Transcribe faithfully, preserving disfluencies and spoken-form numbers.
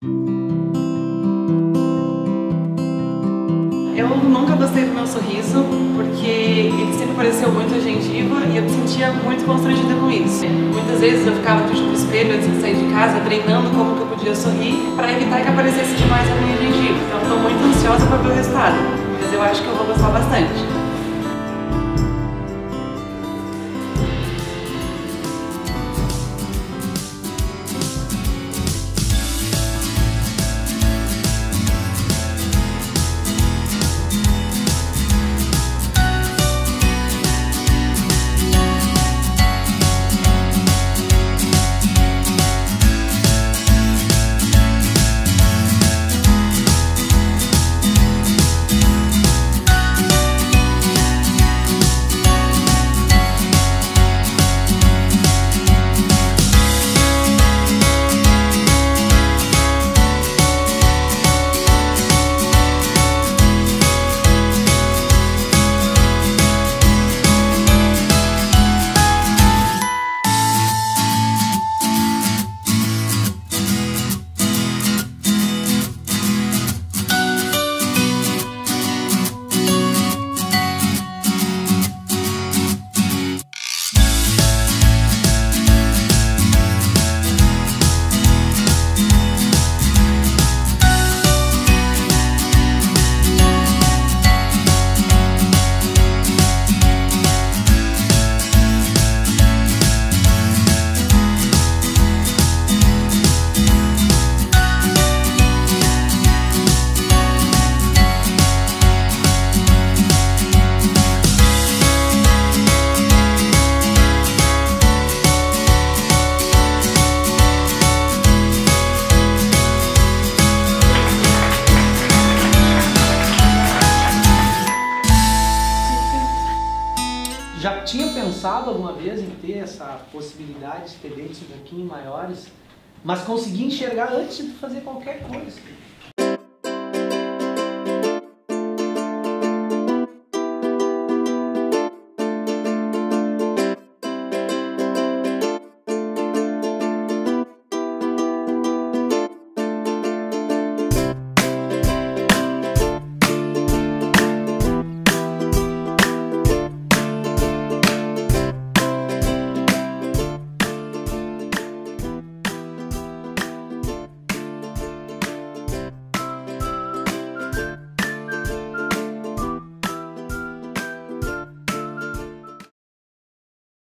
Eu nunca gostei do meu sorriso, porque ele sempre pareceu muito gengiva e eu me sentia muito constrangida com isso. Muitas vezes eu ficava frente pro espelho antes de sair de casa, treinando como que eu podia sorrir, para evitar que aparecesse demais a minha gengiva. Então estou muito ansiosa para ver o resultado, mas eu acho que eu vou gostar bastante. Já tinha pensado alguma vez em ter essa possibilidade de ter dentes um pouquinho maiores, mas consegui enxergar antes de fazer qualquer coisa.